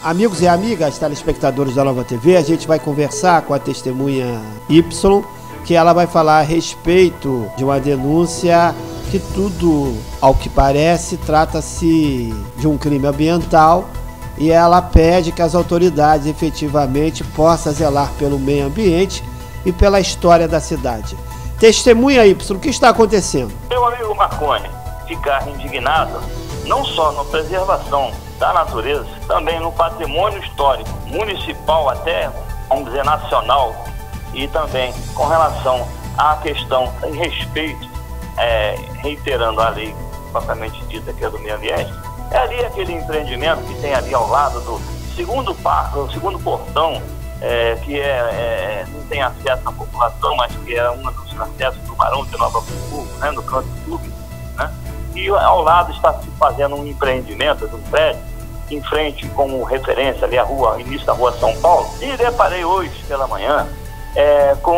Amigos e amigas, telespectadores da Nova TV, a gente vai conversar com a testemunha Y, que ela vai falar a respeito de uma denúncia que tudo, ao que parece, trata-se de um crime ambiental, e ela pede que as autoridades efetivamente possam zelar pelo meio ambiente e pela história da cidade. Testemunha Y, o que está acontecendo? Meu amigo Marconi, ficar indignado não só na preservação da natureza, também no patrimônio histórico, municipal até, vamos dizer, nacional, e também com relação à questão em respeito, reiterando a lei propriamente dita, que é do meio ambiente, é ali aquele empreendimento que tem ali ao lado do segundo portão, que não tem acesso à população, mas que é um dos acessos do Barão de Nova Friburgo, né, no canto público, né? E ao lado está se fazendo um empreendimento de um prédio, em frente como referência ali a rua, início da rua São Paulo, e deparei hoje pela manhã com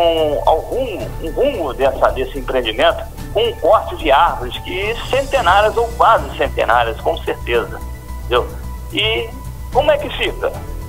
um rumo desse empreendimento, com um corte de árvores que centenárias ou quase centenárias, com certeza, entendeu? E como é que fica?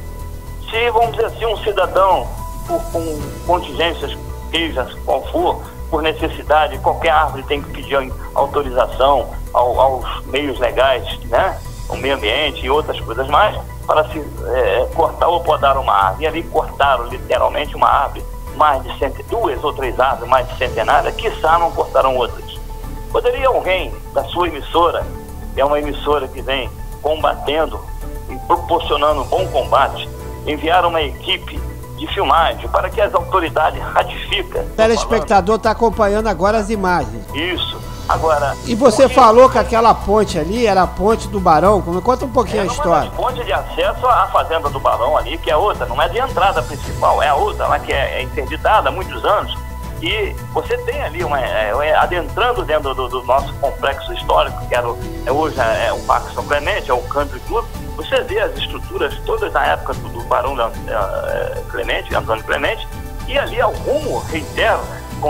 Se, vamos dizer assim, um cidadão, com contingências, seja qual for, por necessidade, qualquer árvore tem que pedir autorização aos meios legais, né? O meio ambiente e outras coisas mais, para se cortar ou podar uma árvore. E ali cortaram literalmente uma árvore, mais de duas ou três árvores mais de centenárias, quiçá não cortaram outras. Poderia alguém da sua emissora, que é uma emissora que vem combatendo e proporcionando um bom combate, enviar uma equipe de filmagem para que as autoridades ratifiquem? O telespectador está acompanhando agora as imagens. Isso. Agora... E você falou que aquela ponte ali era a ponte do Barão. Conta um pouquinho a história. É uma ponte de acesso à fazenda do Barão ali, que é outra, não é de entrada principal, é a outra lá que é interditada há muitos anos. E você tem ali, adentrando dentro do nosso complexo histórico, que hoje é o Parque São Clemente, é o Country Club, você vê as estruturas todas na época do Barão Clemente, Antônio Clemente, e ali ao rumo, reitero, com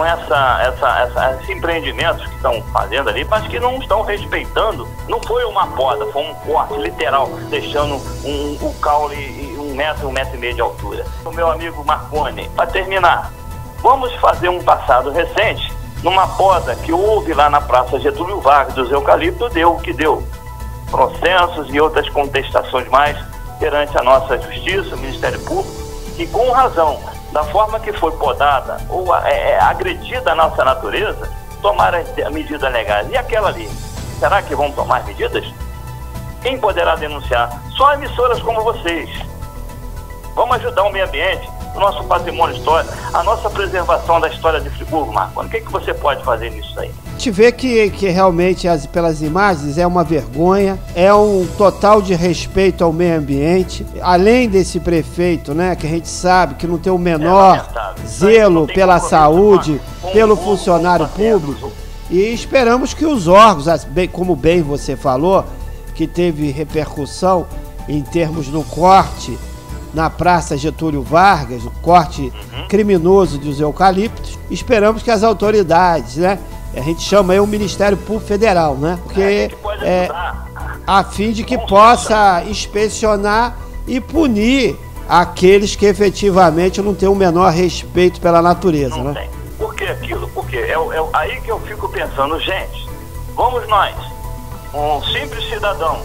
esses empreendimentos que estão fazendo ali, mas que não estão respeitando. Não foi uma poda, foi um corte literal, deixando o caule 1 metro, 1,5 metro de altura. O meu amigo Marconi, para terminar, vamos fazer um passado recente, numa poda que houve lá na Praça Getúlio Vargas dos eucaliptos, deu o que deu. Processos e outras contestações mais perante a nossa justiça, o Ministério Público, que com razão, da forma que foi podada ou agredida a nossa natureza, tomaram as medidas legais. E aquela ali, será que vão tomar medidas? Quem poderá denunciar? Só emissoras como vocês. Vamos ajudar o meio ambiente, o nosso patrimônio histórico, a nossa preservação da história de Friburgo, Marconi. O que você pode fazer nisso aí? A gente vê que realmente, pelas imagens, é uma vergonha, é um total de respeito ao meio ambiente. Além desse prefeito, né, que a gente sabe que não tem o menor zelo pela saúde, pelo funcionário público. E esperamos que os órgãos, como bem você falou, que teve repercussão em termos do corte na Praça Getúlio Vargas, o corte criminoso dos eucaliptos, esperamos que as autoridades, né, a gente chama aí o Ministério Público Federal, né, porque a fim de que possa inspecionar e punir aqueles que efetivamente não têm o menor respeito pela natureza, não, né? Tem. Por que aquilo? Porque é aí que eu fico pensando, gente, vamos nós, um simples cidadão,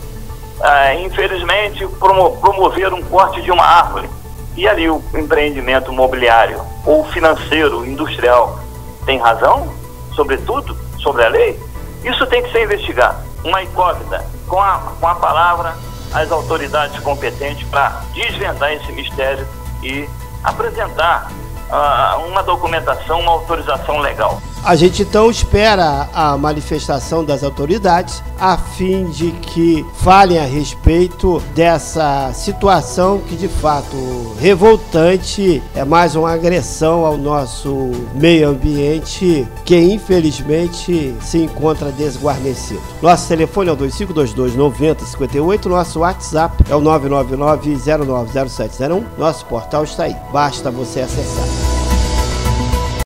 infelizmente promover um corte de uma árvore, e ali o empreendimento imobiliário ou financeiro, industrial, tem razão, sobretudo, sobre a lei? Isso tem que ser investigado. Uma incógnita, com a palavra, as autoridades competentes para desvendar esse mistério e apresentar uma documentação, uma autorização legal. A gente então espera a manifestação das autoridades a fim de que falem a respeito dessa situação que de fato revoltante, é mais uma agressão ao nosso meio ambiente que infelizmente se encontra desguarnecido. Nosso telefone é o 2522-9058, nosso WhatsApp é o 999-090701, nosso portal está aí, basta você acessar.